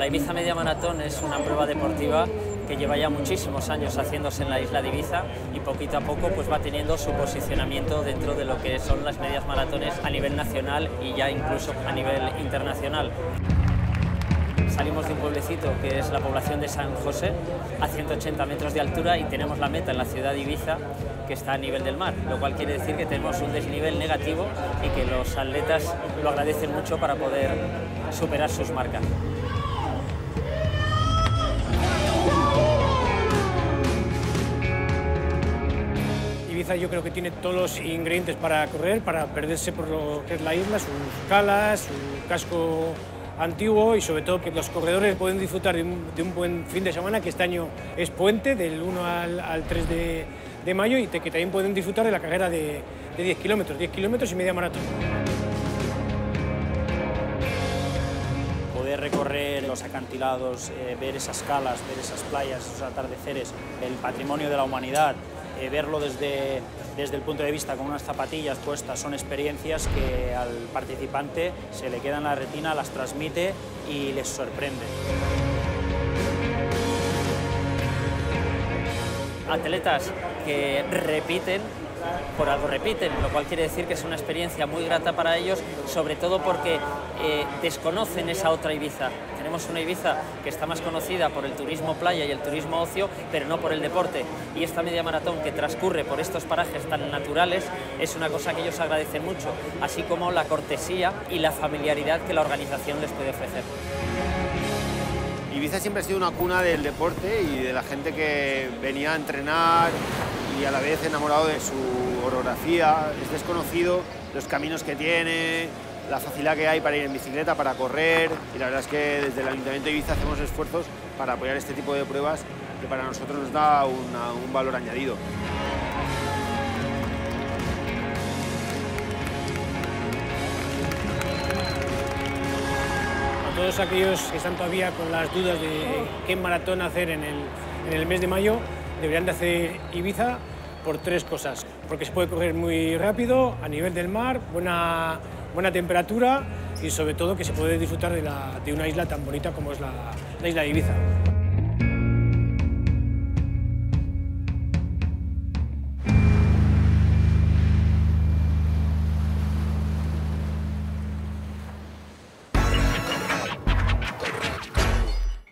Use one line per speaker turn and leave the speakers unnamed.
La Ibiza Media Maratón es una prueba deportiva que lleva ya muchísimos años haciéndose en la isla de Ibiza y poquito a poco pues va teniendo su posicionamiento dentro de lo que son las medias maratones a nivel nacional y ya incluso a nivel internacional. Salimos de un pueblecito que es la población de San José, a 180 metros de altura, y tenemos la meta en la ciudad de Ibiza, que está a nivel del mar, lo cual quiere decir que tenemos un desnivel negativo y que los atletas lo agradecen mucho para poder superar sus marcas.
Ibiza yo creo que tiene todos los ingredientes para correr, para perderse por lo que es la isla, sus calas, su casco antiguo, y sobre todo que los corredores pueden disfrutar de un buen fin de semana, que este año es puente, del 1 al 3 de mayo, y que también pueden disfrutar de la carrera de 10 kilómetros y media maratón.
Poder recorrer los acantilados, ver esas calas, ver esas playas, esos atardeceres, el patrimonio de la humanidad, verlo desde el punto de vista con unas zapatillas puestas, son experiencias que al participante se le quedan en la retina, las transmite y les sorprende.
Atletas que repiten, por algo repiten, lo cual quiere decir que es una experiencia muy grata para ellos, sobre todo porque desconocen esa otra Ibiza. Tenemos una Ibiza que está más conocida por el turismo playa y el turismo ocio, pero no por el deporte. Y esta media maratón que transcurre por estos parajes tan naturales es una cosa que ellos agradecen mucho, así como la cortesía y la familiaridad que la organización les puede ofrecer.
Ibiza siempre ha sido una cuna del deporte y de la gente que venía a entrenar y a la vez enamorado de su orografía. Es desconocido los caminos que tiene, la facilidad que hay para ir en bicicleta, para correr, y la verdad es que desde el Ayuntamiento de Ibiza hacemos esfuerzos para apoyar este tipo de pruebas que para nosotros nos da un valor añadido.
A todos aquellos que están todavía con las dudas de qué maratón hacer en el mes de mayo, deberían de hacer Ibiza por tres cosas: porque se puede correr muy rápido, a nivel del mar, buena temperatura, y sobre todo que se puede disfrutar de una isla tan bonita como es la isla de Ibiza.